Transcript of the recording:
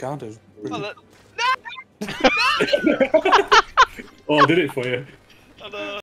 Ricardo. Oh, Oh, I did it for you. no.